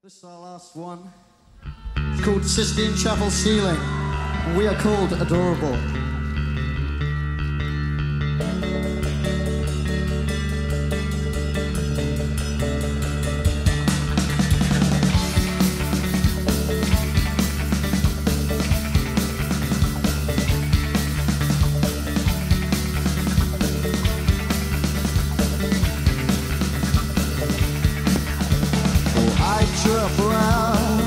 This is our last one. It's called Sistine Chapel Ceiling. We are called Adorable. Drip around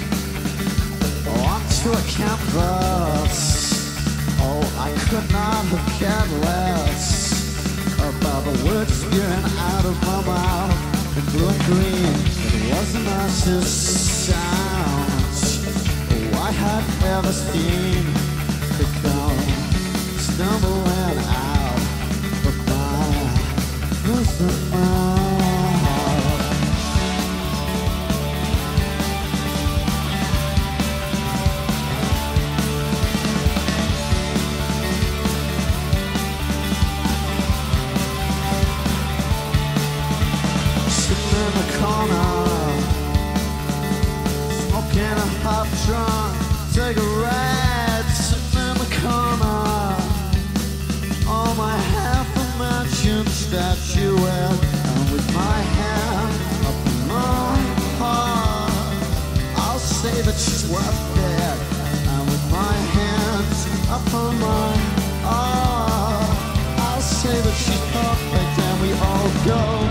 onto a canvas. Oh, I could not have cared less about the words spewing out of my mouth. In blue and green, it was the nicest sound I had ever seen to come stumbling out of my first mouth. In the corner, smoking a half-drunk cigarette, sitting in the corner, all my half-imagined statuette, and with my hand up on my heart, I'll say that she's worth it, and with my hands up on my heart, I'll say that she's perfect, and we all go.